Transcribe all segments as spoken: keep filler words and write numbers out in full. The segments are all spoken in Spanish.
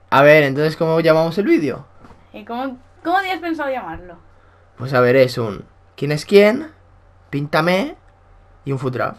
A ver, entonces, ¿cómo llamamos el vídeo? ¿Y cómo, cómo habías pensado llamarlo? Pues a ver, es un ¿quién es quién? Píntame y un food draft.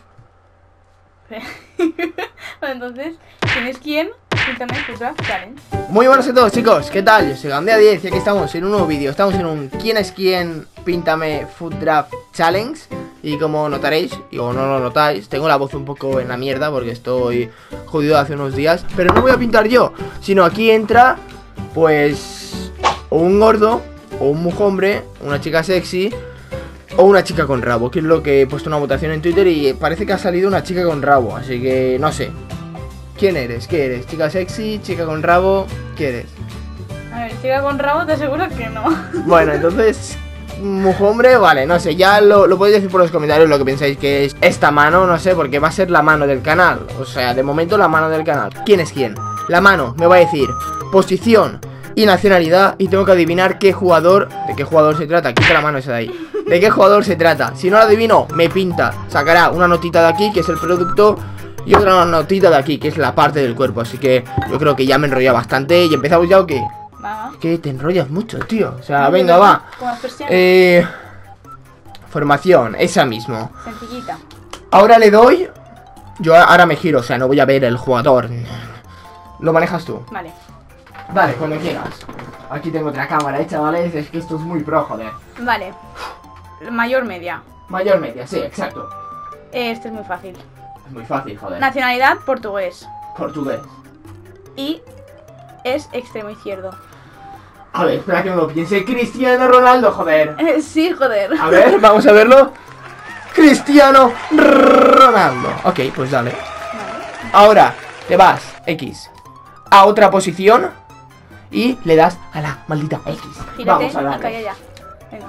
Bueno, entonces, ¿quién es quién? Píntame Food Draft Challenge. Muy buenos a todos, chicos, ¿qué tal? Yo soy Gandea diez y aquí estamos en un nuevo vídeo. Estamos en un ¿quién es quién? Píntame Food Draft Challenge. Y como notaréis, o no lo notáis, tengo la voz un poco en la mierda porque estoy jodido hace unos días. Pero no voy a pintar yo, sino aquí entra, pues, o un gordo, o un mujombre, una chica sexy, o una chica con rabo, que es lo que he puesto una votación en Twitter y parece que ha salido una chica con rabo, así que no sé. ¿Quién eres? ¿Qué eres? ¿Chica sexy? ¿Chica con rabo? ¿Qué eres? A ver, chica con rabo, te aseguro que no. Bueno, entonces, mujombre, vale, no sé, ya lo, lo podéis decir por los comentarios lo que pensáis que es esta mano, no sé, porque va a ser la mano del canal. O sea, de momento la mano del canal. ¿Quién es quién? La mano me va a decir posición y nacionalidad y tengo que adivinar qué jugador, de qué jugador se trata. Quita la mano esa de ahí. ¿De qué jugador se trata? Si no lo adivino, me pinta. Sacará una notita de aquí, que es el producto, y otra notita de aquí, que es la parte del cuerpo. Así que yo creo que ya me he enrollado bastante. ¿Y empezamos ya o qué? Va. Que te enrollas mucho, tío. O sea, No, venga, no, va. Como las persianas. Eh, formación, esa mismo. Sencillita. Ahora le doy. Yo ahora me giro, o sea, no voy a ver el jugador. Lo manejas tú. Vale. Vale, cuando quieras. Aquí tengo otra cámara, ¿eh, chavales? Es que esto es muy pro, joder. Vale. Mayor media. Mayor media, sí, exacto. Este es muy fácil. Es muy fácil, joder. Nacionalidad, portugués. Portugués. Y es extremo izquierdo. A ver, espera que me lo piense. Cristiano Ronaldo, joder. Eh, sí, joder. A ver, vamos a verlo. Cristiano Ronaldo. Ok, pues dale. Vale. Ahora te vas, X, a otra posición y le das a la maldita X. Gírate Vamos a y darle. calla ya. Venga.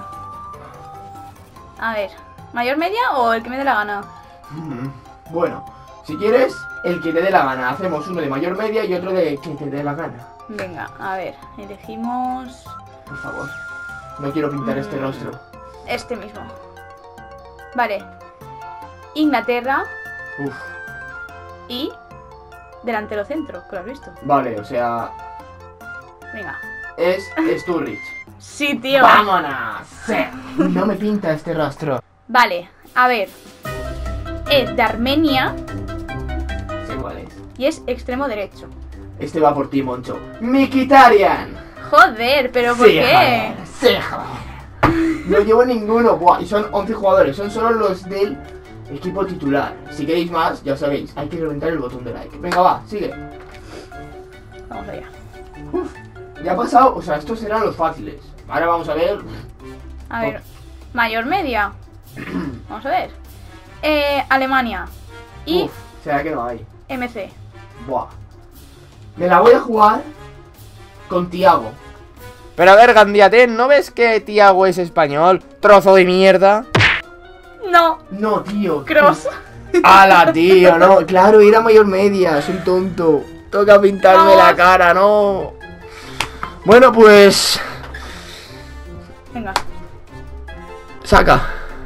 A ver. ¿Mayor media o el que me dé la gana? Mm, Bueno, si quieres, el que te dé la gana. Hacemos uno de mayor media y otro de que te dé la gana. Venga, a ver. Elegimos Por favor. No quiero pintar este Mm. rostro. este mismo. Vale. Inglaterra Uf. y delantero centro, que lo has visto. Vale, o sea, Venga. es Sturridge. Sí, tío. ¡Vámonos! Sí. No me pinta este rostro. Vale, a ver. Es de Armenia Sé cuál es. y es extremo derecho. Este va por ti, Moncho. Mikitarian. Joder, pero ¿por Sí, qué? joder, sí, joder. No llevo ninguno. Buah, y son once jugadores. Son solo los del equipo titular. Si queréis más, ya sabéis, hay que reventar el botón de like. Venga, va, sigue. Vamos allá. Uf, ya ha pasado. O sea, estos serán los fáciles. Ahora vamos a ver. A ver. Mayor media. Vamos a ver. Eh, Alemania y Uf, será que no hay. M C. Buah. Me la voy a jugar con Tiago. Pero a ver, Gandiate, ¿no ves que Tiago es español? Trozo de mierda. No, No, tío. Cross. ¡Hala, tío! No, claro, era mayor media. Soy tonto. Toca pintarme Vamos. la cara, no. Bueno, pues. Venga. Saca.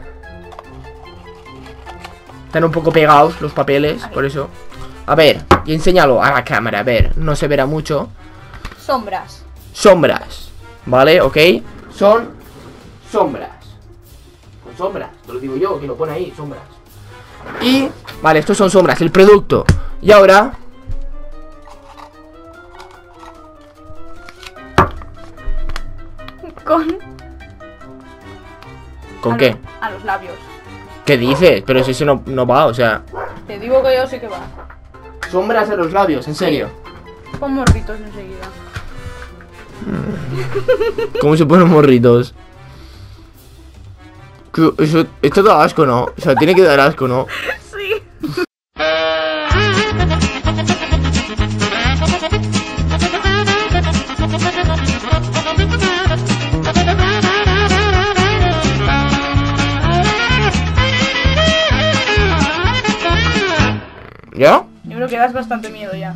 Están un poco pegados los papeles, Ahí. por eso. A ver, y enséñalo a la cámara, a ver, no se verá mucho. Sombras. Sombras, ¿vale? ¿Ok? Son sombras. Con sombras, te lo digo yo, que lo pone ahí, sombras. Y, vale, estos son sombras, el producto. Y ahora... Con. ¿Con a qué? los- a los labios. ¿Qué dices? Pero si eso no, no va, o sea... Te digo que yo sí que va. Sombras en los labios, en serio. Con morritos enseguida. ¿Cómo se ponen morritos? Que Eso, esto da asco, ¿no? O sea, tiene que dar asco, ¿no? Sí. ¿Ya? Yo creo que das bastante miedo ya.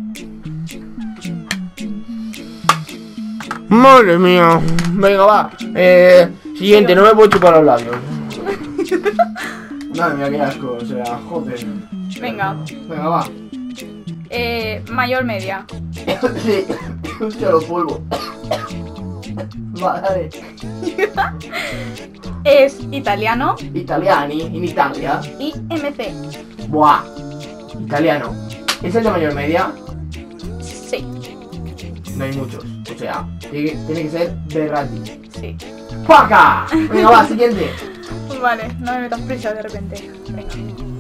Madre mía. Venga, va. Eh, siguiente, no me puedo chupar los labios. Madre mía, qué asco, o sea, joder. Venga. Venga, va. Eh, mayor media. Sí. Hostia, lo polvo. Vale. Es italiano. Italiani, in Italia. Y M C. Buah. Italiano. ¿Es el de mayor media? Sí. No hay muchos. O sea, tiene que, tiene que ser Berratti. Sí. ¡Paca! Venga, va, siguiente. Vale, no me metas prisa de repente. Venga.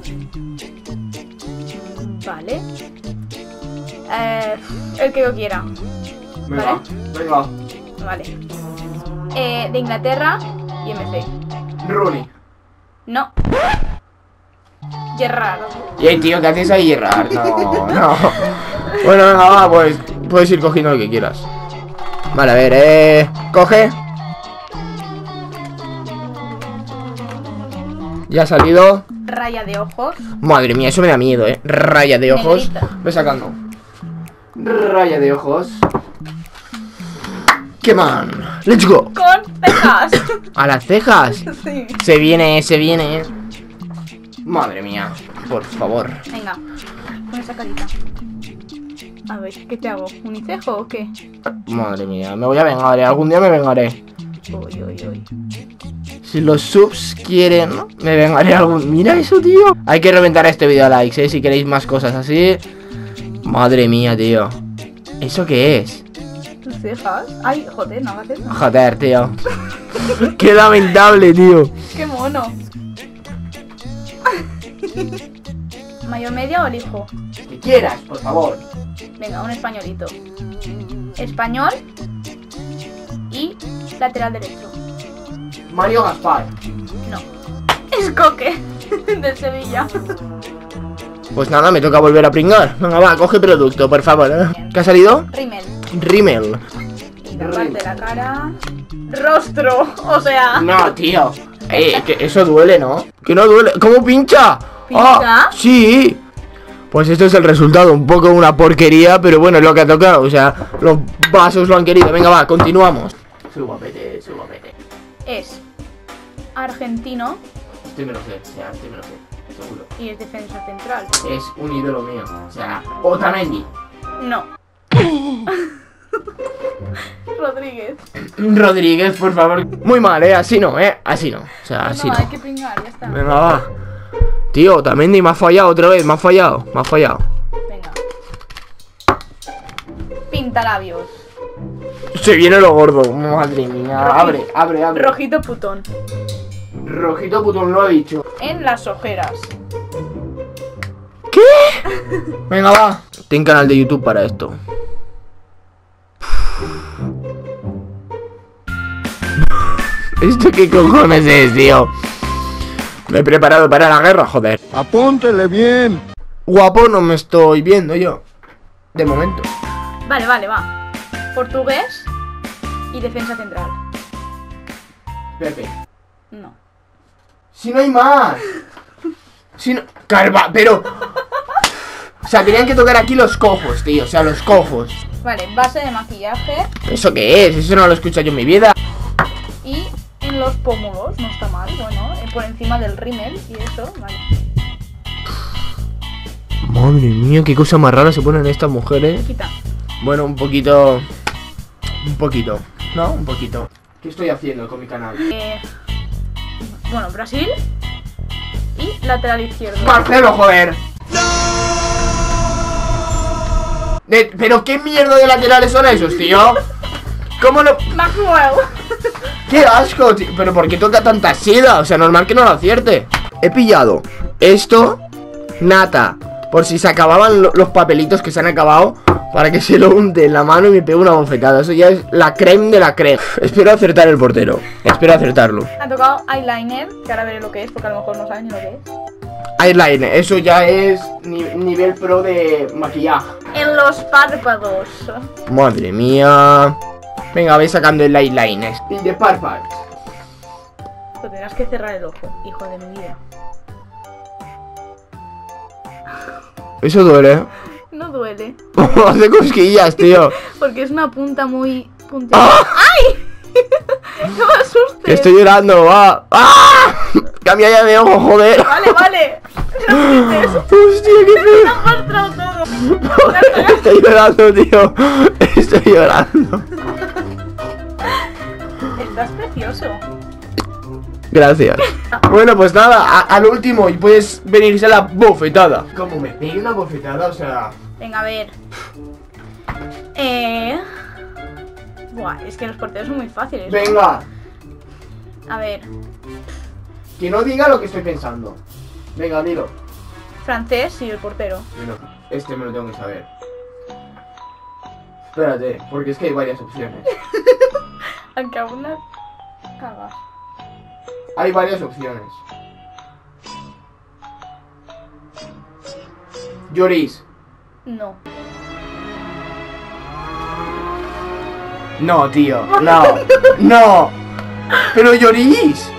Vale. Eh, el que yo quiera. Venga, venga. Vale. Eh, de Inglaterra y M C. Rooney. No. Gerrard. Y hey, tío, ¿qué haces ahí, Gerrard? No, no. Bueno, venga, va, pues puedes ir cogiendo lo que quieras. Vale, a ver, eh. Coge. Ya ha salido. Raya de ojos. Madre mía, eso me da miedo, eh. Raya de ojos. Negrita. Ve sacando. Raya de ojos. ¡Qué man! ¡Let's go! Con cejas. A las cejas. Sí. Se viene, se viene. Madre mía, por favor. Venga, pon esa carita. A ver, ¿qué te hago? ¿Unicejo o qué? Madre mía, me voy a vengar, ¿eh? Algún día me vengaré. Uy, uy, uy. Si los subs quieren, me vengaré algún... Mira eso, tío. Hay que reventar este video a likes, ¿eh? Si queréis más cosas así. Madre mía, tío. ¿Eso qué es? ¿Tus cejas? Ay, joder, no hagas eso. Joder, tío. Qué lamentable, tío. ¡Qué mono! ¿Mayor media o elijo? Que quieras, por favor. Venga, un españolito. Español y lateral derecho. Mario Gaspar. No. Es Coque, del Sevilla. Pues nada, me toca volver a pringar. Venga, va, coge producto, por favor, ¿eh? ¿Qué ha salido? Rímel. Rimmel. Y la parte de la cara. Rostro, o sea. No, tío. Eh, que eso duele, ¿no? Que no duele. ¿Cómo pincha? ¿Pincha? Ah, sí. Pues esto es el resultado. Un poco una porquería, pero bueno, es lo que ha tocado. O sea, los vasos lo han querido. Venga, va, continuamos. Soy guapete, soy guapete. Es argentino Este me lo sé, o sea, este me lo sé, seguro. y es defensa central. Es un ídolo mío. O sea, Otamendi. No. Rodríguez. Rodríguez, por favor. Muy mal, ¿eh? Así no, ¿eh? Así no. O sea, así no, no. hay que pringar, ya está. Venga, va. Tío, Otamendi me ha fallado otra vez. Me ha fallado, me ha fallado. Venga. Pintalabios. Se viene lo gordo. Madre mía. Roji- Abre, abre, abre. Rojito putón. Rojito putón lo ha dicho. En las ojeras. ¿Qué? Venga, va. Ten canal de YouTube para esto. ¿Esto qué cojones es, tío? Me he preparado para la guerra, joder. Apúntele bien. Guapo no me estoy viendo yo. De momento. Vale, vale, va. Portugués y defensa central. Pepe. No. Si no hay más. Si no... Carva, pero... O sea, tenían que tocar aquí los cojos, tío. O sea, los cojos. Vale, base de maquillaje ¿Eso qué es? Eso no lo he escuchado yo en mi vida. y en los pómulos, no está mal, bueno, eh, por encima del rímel y eso, vale. Madre mía, qué cosa más rara se ponen estas mujeres. Quita. Bueno, un poquito... Un poquito, ¿no? Un poquito. ¿Qué estoy haciendo con mi canal? Eh, bueno, Brasil y lateral izquierdo. ¡Marcelo, joder! De- ¿Pero qué mierda de laterales son esos, tío? ¿Cómo lo...? Maxwell. ¡Qué asco, tío! ¿Pero por qué toca tanta seda? O sea, normal que no lo acierte. He pillado esto, nata, por si se acababan lo- los papelitos que se han acabado, para que se lo unte en la mano y me pegue una bofetada. Eso ya es la creme de la creme. Espero acertar el portero. Espero acertarlo. Ha tocado eyeliner, que ahora veré lo que es, porque a lo mejor no sabes ni lo que es. Eyeliner, eso ya es ni- nivel pro de maquillaje. En los párpados. Madre mía. Venga, ve sacando el eyeliner. In the párpados. Lo tendrás que cerrar el ojo, hijo de mi vida. Eso duele, ¿eh? No duele, Hace cosquillas, tío. porque es una punta muy puntiaguda. ¡Ay! No me asustes. Que estoy llorando, va. ¡Ah! Cambia ya de ojo, joder. Vale, vale. Hostia, qué feo. Estoy llorando, tío. Estoy llorando. Estás precioso. Gracias. Bueno, pues nada, a- al último y puedes venirse a la bofetada. Como me pegue una bofetada, o sea... Venga, a ver. Eh... Buah, es que los porteros son muy fáciles. Venga, A ver. que no diga lo que estoy pensando. Venga, dilo. Francés y el portero. Bueno, este me lo tengo que saber. Espérate, porque es que hay varias opciones. Aunque aún no cagas. Hay varias opciones. Lloris. No. No, tío. No. No. Pero Lloris.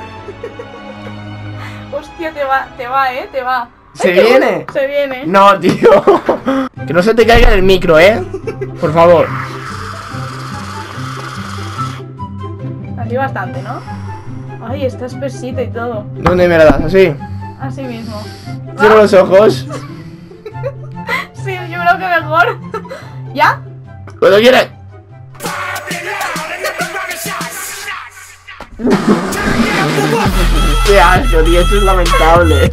Hostia, te va, te va, eh, te va. ¿Se Ay, qué viene? bueno, Se viene. No, tío. Que no se te caiga en el micro, ¿eh? Por favor. Así bastante, ¿no? Ay, está espesita y todo. ¿Dónde me la das? ¿Así? Así mismo. Cierro los ojos. Sí, yo creo que mejor. ¿Ya? Cuando quieras. Qué asco, tío. Esto es lamentable.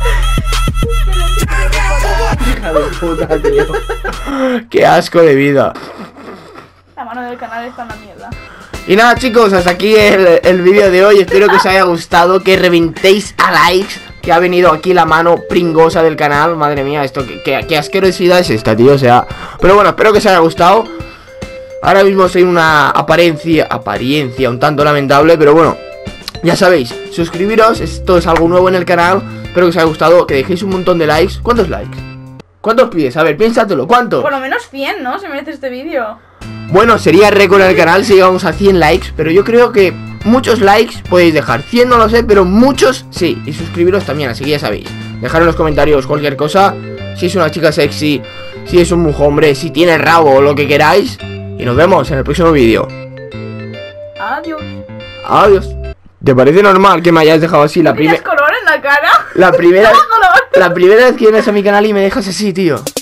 Hija de puta, tío. Qué asco de vida. La mano del canal está en la mierda. Y nada, chicos, hasta aquí el, el vídeo de hoy. Espero que os haya gustado, que reventéis a likes. Que ha venido aquí la mano pringosa del canal. Madre mía, esto que, que, que asquerosidad es esta, tío. O sea, pero bueno, espero que os haya gustado. Ahora mismo soy una apariencia Apariencia un tanto lamentable, pero bueno, ya sabéis, suscribiros. Esto es algo nuevo en el canal. Espero que os haya gustado, que dejéis un montón de likes. ¿Cuántos likes? ¿Cuántos pides? A ver, piénsatelo, ¿cuántos? Por lo menos cien, ¿no? Se merece este vídeo. Bueno, sería récord en el canal si llegamos a cien likes, pero yo creo que muchos likes podéis dejar. Cien no lo sé, pero muchos sí. Y suscribiros también, así que ya sabéis. Dejar en los comentarios cualquier cosa. Si es una chica sexy, si es un hombre, si tiene rabo o lo que queráis. Y nos vemos en el próximo vídeo. Adiós. Adiós. ¿Te parece normal que me hayas dejado así la primera... ¿Tienes color en la cara? La primera... Color. La primera vez que vienes a mi canal y me dejas así, tío?